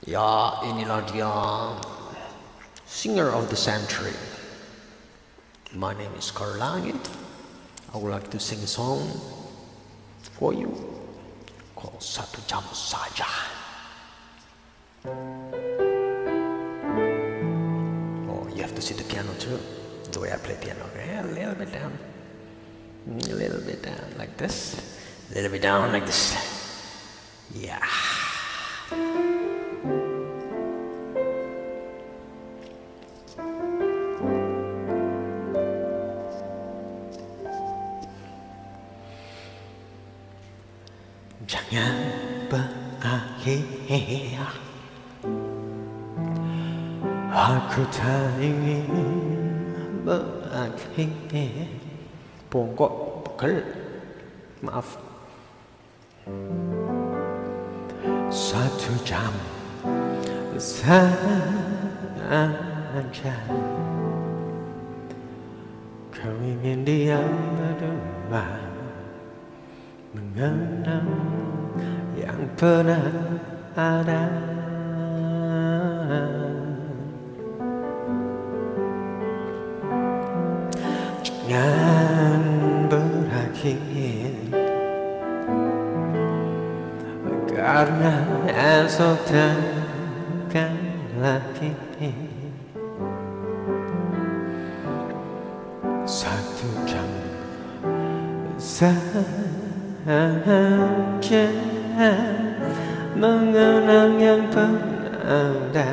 Ya, inilah dia, singer of the century. My name is Carl Langit. I would like to sing a song for you called Satu Jam Saja. Oh, you have to see the piano too, the way I play piano. Yeah, a little bit down, like this, a little bit down like this. Yeah. Jangan berakhir, aku tak ingin berakhir. Bongkok, pegel, maaf. 1 jam saja, kau ingin diam berdua, mengenang yang pernah ada. Jangan berakhir, karena esok takkan lagi. 1 jam saja, mengenang yang pernah ada.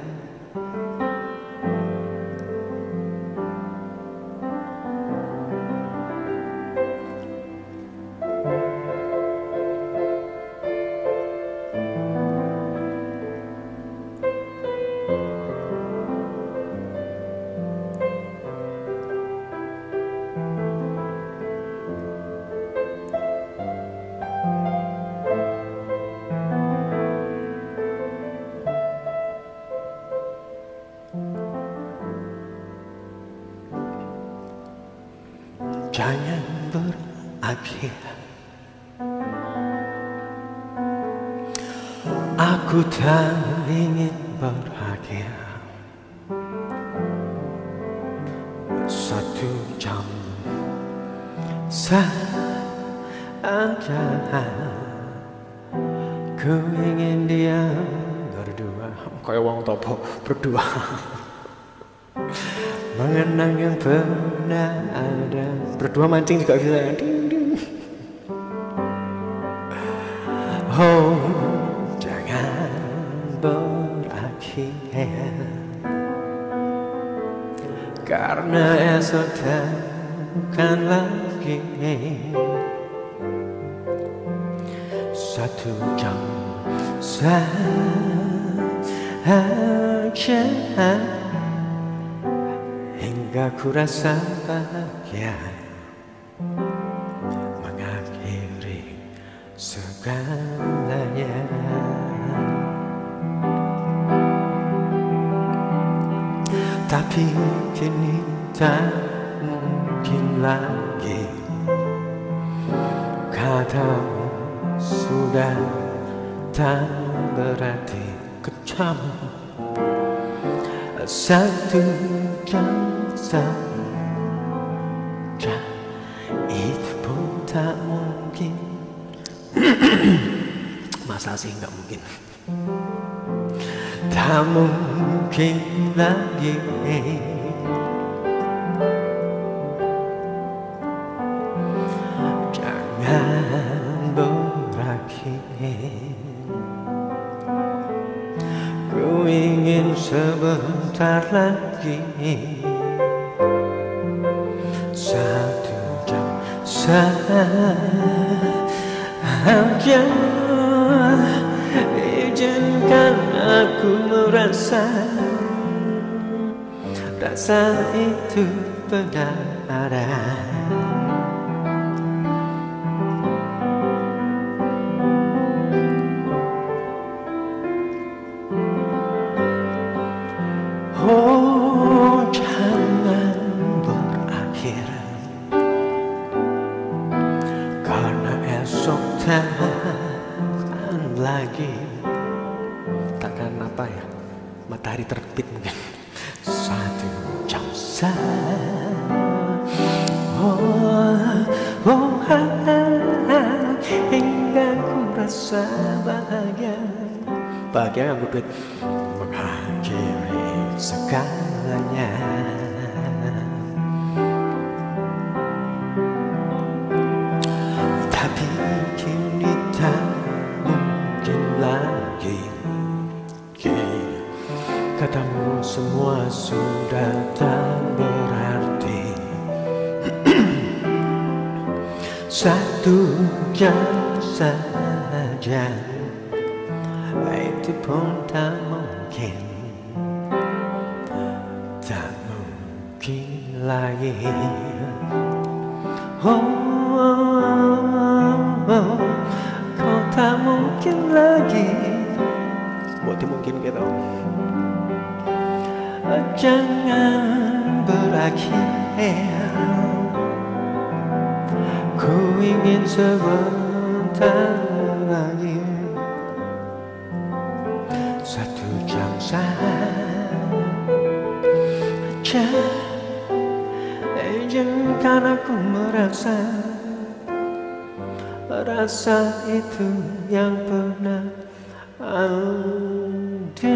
Jangan berakhir, aku tak ingin berakhir. 1 jam saja, ku ingin diam berdua. Kayak wong topo berdua. Mengenang yang pernah ada. Berdua mancing juga bisa. Ding, ding. Oh, jangan berakhir, karena esok takkan lagi. 1 jam saja, hingga ku rasa bahagia mengakhiri segalanya. Tapi kini tak mungkin lagi, katamu sudah tak berarti. Kejam 1 jam saja, itu pun tak mungkin. Masa sih nggak mungkin? Tak mungkin lagi. Jangan berakhir, ku ingin sebentar lagi. 1 jam saja, izinkan aku merasa rasa itu benar ada. Oh, jangan berakhir, karena esok takkan lagi, takkan apa ya? Matahari terbit mungkin. Satu jam saja. Hingga ku rasa bahagia. Bahagia aku duit mengakhiri segalanya. Tapi kini tak mungkin lagi. Katamu semua sudah tak berarti. Satu jam saja, itu pun tak mungkin. Tak mungkin lagi. Kau tak mungkin lagi. Buat mungkin gitu. Jangan berakhir. Ku ingin sebentar lagi. Satu jam saja. Izinkan aku merasa rasa itu yang pernah ada.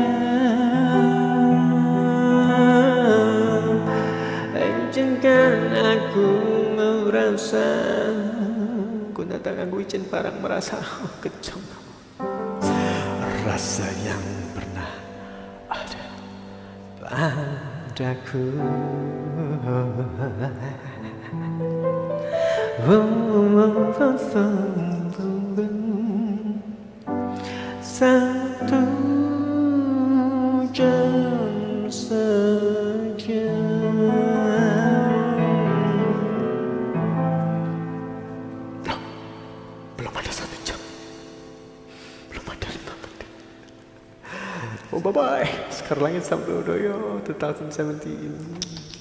Izinkan aku merasa. Ku datang aku izin barang merasa kejam. Rasa yang pernah ada padaku. Satu jam saja. Belum ada 1 jam. Belum ada 5 menit. Oh bye bye. Sekarang langit sampai Udoyo 2017.